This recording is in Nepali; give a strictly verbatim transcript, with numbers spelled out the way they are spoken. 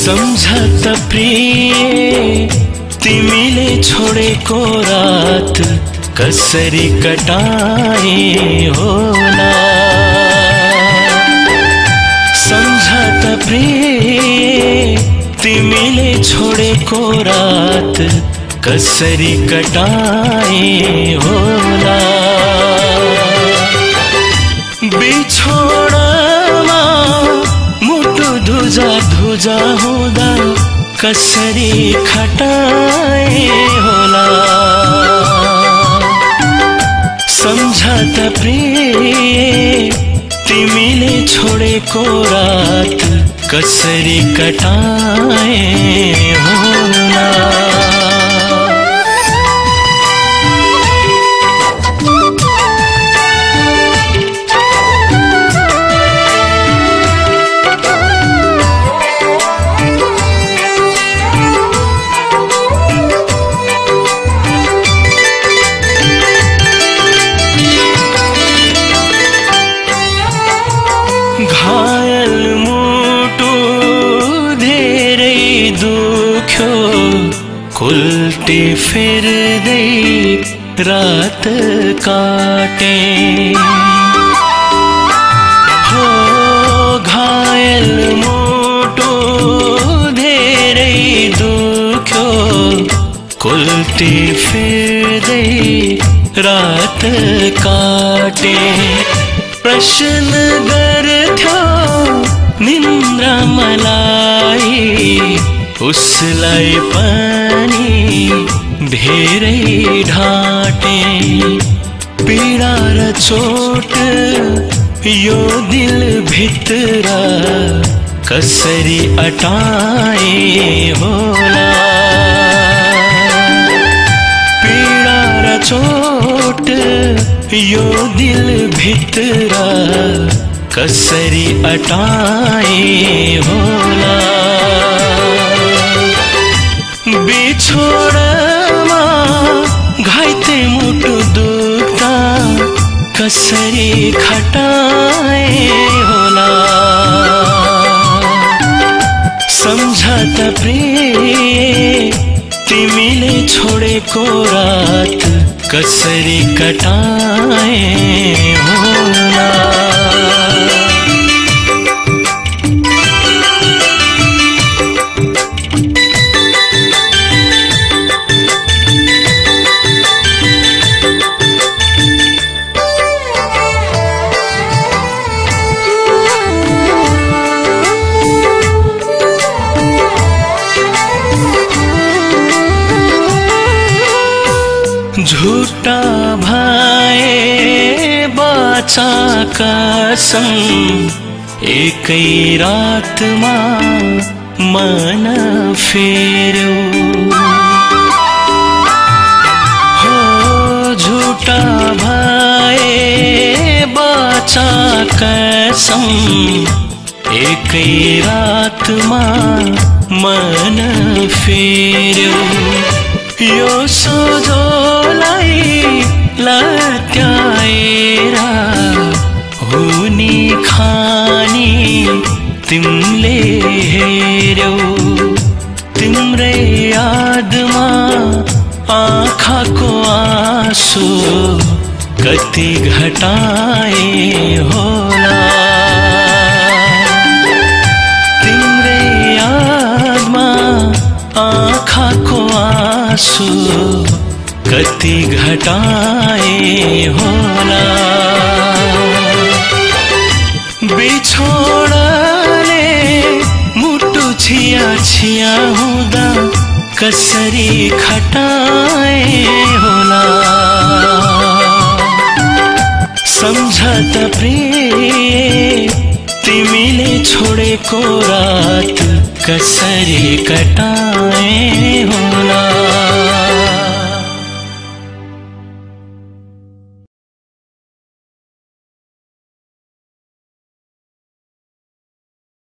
सम्झत प्रिय तिमीले छोडेको रात कसरी कटाए होला। सम्झत प्रिय तिमीले छोडेको रात कसरी कटाए होला। बिछोडमा मुटु धुजा धुजा हुँदा कसरी खटाए होला। सम्झत प्रिय तिमीले छोडेको रात कसरी कटाए होला। घायल मुटु धेरै दुख्यो कुल्टी फेर्दै रात काटे हो। घायल मुटु धेरै दुख्यो कुल्टी फेर्दै रात काटे। प्रश्न गर्थ्यो निन्द्रा मलाई उसलाई पनि धेरै ढाटे। पीडा र चोट यो दिल भित्र कसरी अटाए होला। पीडा र चोट यो दिल भित्र कसरी अटाए होला। बिछोडमा घाइते मुटु दुख्दा कसरी खटाए होला। सम्झत प्रिय तिमीले छोडेको रात कसरी कटाए होला। झूठा भए बाचा कसम एकै रातमा मन फेर्यो हो। झूठा भए बाचा कसम एकै रातमा मन फेर्यो। यो सोझोलाई लत्याएर हुने खानी तिमीले हेर्यौ। तिम्रै यादमा आँखाको आँसु कति घटाए होला। तिम्रै यादमा आँखाको आँसु कति घटाए होला। बिछोडले मुटु छिया छिया हुँदा कसरी खटाए होला। सम्झत प्रिय तिमीले छोडेको रात कसरी कटाए होला।